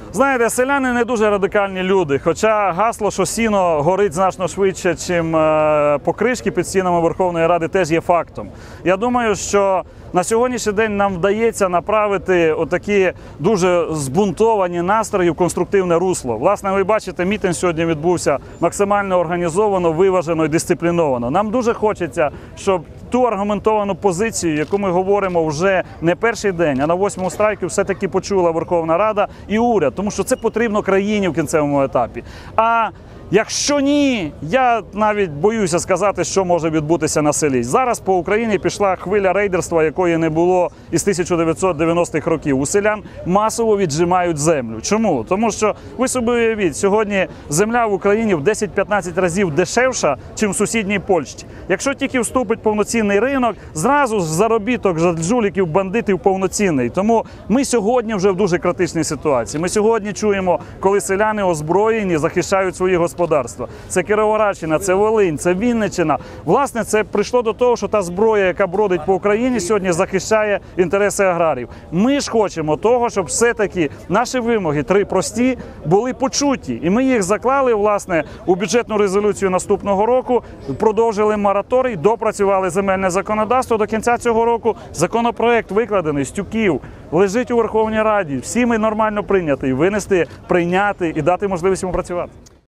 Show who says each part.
Speaker 1: Знаєте, селяни не дуже радикальні люди, хоча гасло, що сіно горить значно швидше, ніж покришки під стінами Верховної Ради, теж є фактом. Я думаю, що на сьогоднішній день нам вдається направити отакі дуже збунтовані настрої в конструктивне русло. Власне, ви бачите, мітинг сьогодні відбувся максимально організовано, виважено і дисципліновано. Нам дуже хочеться, щоб ту аргументовану позицію, яку ми говоримо вже не перший день, а на 8-му страйку все-таки почула Верховна Рада і уряд, тому що це потрібно країні в кінцевому етапі. А якщо ні, я навіть боюся сказати, що може відбутися на селі. Зараз по Україні пішла хвиля рейдерства, якої не було із 1990-х років. У селян масово віджимають землю. Чому? Тому що, ви собі уявіть, сьогодні земля в Україні в 10-15 разів дешевша, ніж в сусідній Польщі. Якщо тільки вступить повноцінний ринок, зразу заробіток жуліків, бандитів повноцінний. Тому ми сьогодні вже в дуже критичній ситуації. Ми сьогодні чуємо, коли селяни озброєні захищають свої господарства. Це Кіровоградщина, це Волинь, це Вінниччина. Власне, це прийшло до того, що та зброя, яка бродить по Україні, сьогодні захищає інтереси аграріїв. Ми ж хочемо того, щоб все-таки наші вимоги, три прості, були почуті. І ми їх заклали, власне, у бюджетну резолюцію наступного року, продовжили мораторій, допрацювали земельне законодавство. До кінця цього року законопроект викладений з тюків, лежить у Верховній Раді. Всі ми нормально прийнятий, винести, прийняти і дати можливість йому працювати.